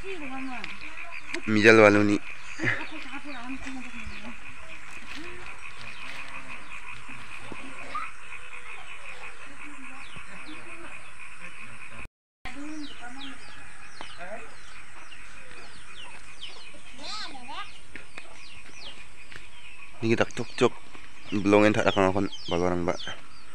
Mijal walu ni. Ni kita cuk belum entak akan akon balorang mbak.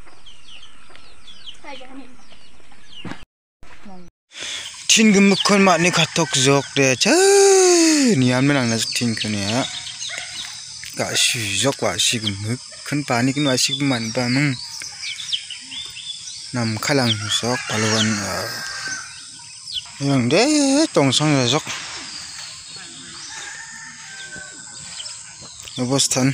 Tin gemukon mak ni katok jok deh cah nian menang nasuk tin kene ya. Gak sih jok wa si gemuk kan panik nu asik man bameng. Nam kalang jok paluan yang deh tongsang jok. Nobostan.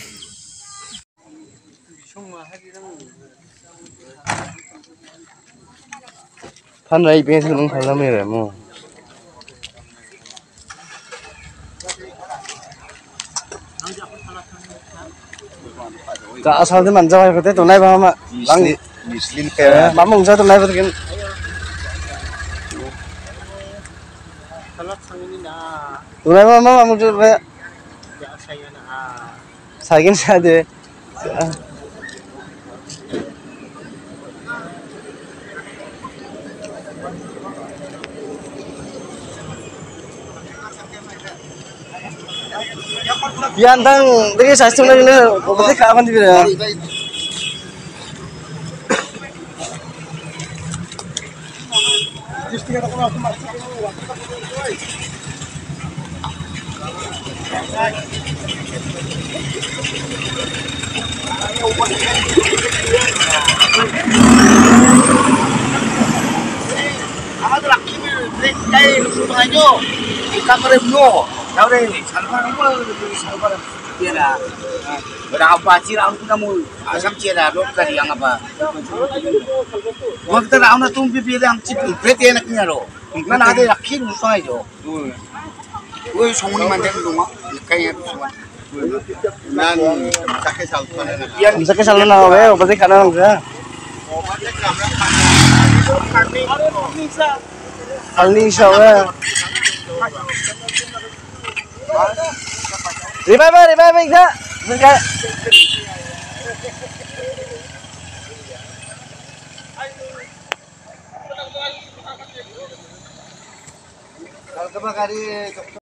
판라이 벤스 능 살라메래 뭐. 자, 사람들 만져봐 그때 돈 나이 봐마. Mislin kaya. 마마 웅자 돈 나이 버긴. 돈 나이 봐마 마마 웅자 왜? 사긴 사야 돼. 비안당 되게 자식들은 어떻게 가만 집이래. 아마도 락키를 내 수방하죠. 이카그레 뭐 나우레 살바는 거 살바는 dia berapa sih orang kita mau asam cina dokter yang apa waktu orang tuh pipi yang cipul bete enaknya lo kan ada yakin musuh aja gue somoni mantan rumah kayaknya semua nan sakit saluran bisa ke saluran apa ya pasti karena enggak Alisa ya Riba bisa. Bentar. Kalau kebakari